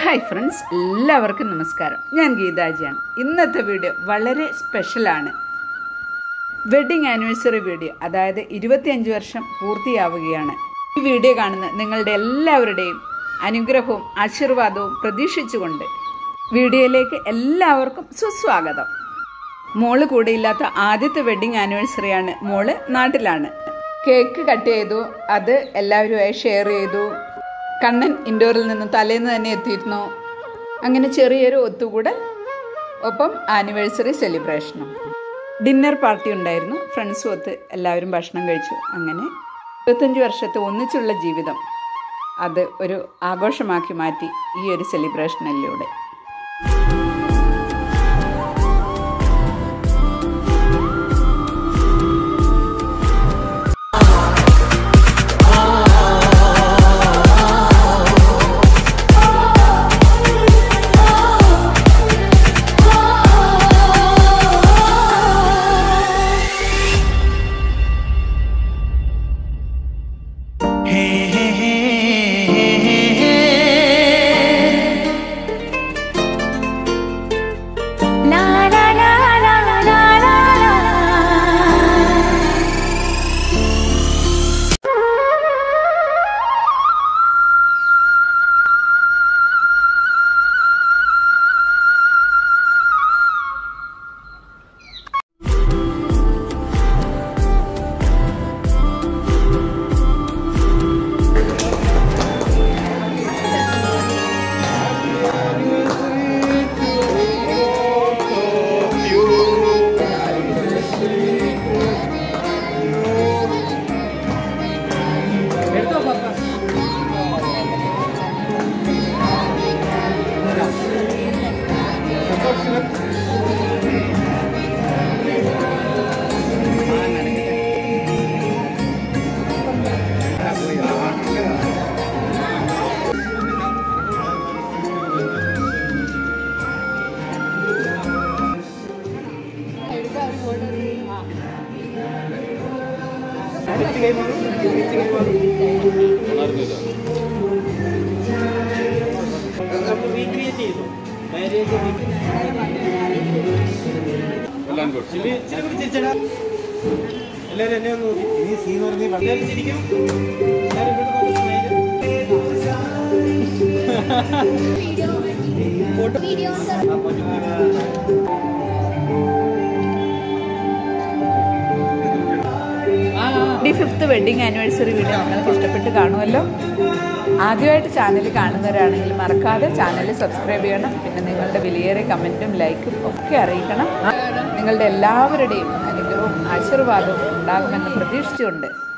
Hi friends, എല്ലാവർക്കും നമസ്കാരം. ഞാൻ ഗീതാജിയാണ്. ഇന്നത്തെ വീഡിയോ വളരെ സ്പെഷ്യലാണ്. വെഡ്ഡിങ് ആനിവേഴ്സറി വീഡിയോ, അതായത് 25 വർഷം പൂർത്തിയാവുകയാണ്. ഈ വീഡിയോ കാണുന്ന നിങ്ങളുടെ എല്ലാവരുടെയും അനുഗ്രഹവും ആശീർവാദവും പ്രതീക്ഷിച്ചുകൊണ്ട് വീഡിയോയിലേക്ക് എല്ലാവർക്കും സുസ്വാഗതം. മോള് കൂടെയില്ലാത്ത ആദ്യത്തെ വെഡ്ഡിങ് ആനിവേഴ്സറിയാണ്. മോള് നാട്ടിലാണ്. കേക്ക് കട്ട് ചെയ്തു, അത് എല്ലാവരുമായി ഷെയർ ചെയ്തു. കണ്ണൻ ഇൻഡോറിൽ നിന്ന് തലേന്ന് തന്നെ എത്തിയിരുന്നു. അങ്ങനെ ചെറിയൊരു ഒത്തുകൂടൽ, ഒപ്പം ആനിവേഴ്സറി സെലിബ്രേഷനും. ഡിന്നർ പാർട്ടി ഉണ്ടായിരുന്നു. ഫ്രണ്ട്സും ഒത്ത് എല്ലാവരും ഭക്ഷണം കഴിച്ചു. അങ്ങനെ 25 വർഷത്തെ ഒന്നിച്ചുള്ള ജീവിതം അത് ഒരു ആഘോഷമാക്കി മാറ്റി ഈ ഒരു സെലിബ്രേഷനിലൂടെ. ഫിഫ്ത്ത് വെഡ്ഡിങ് ആനിവേഴ്സറി വീഡിയോ നിങ്ങൾക്ക് ഇഷ്ടപ്പെട്ട് കാണുമല്ലോ. ആദ്യമായിട്ട് ചാനൽ കാണുന്നവരാണെങ്കിൽ മറക്കാതെ ചാനൽ സബ്സ്ക്രൈബ് ചെയ്യണം. പിന്നെ നിങ്ങളുടെ വിലയേറിയ കമൻറ്റും ലൈക്കും ഒക്കെ അറിയിക്കണം. നിങ്ങളുടെ എല്ലാവരുടെയും അനുഗ്രഹവും ആശീർവാദവും ഉണ്ടാകുമെന്ന് പ്രതീക്ഷിച്ചുകൊണ്ട്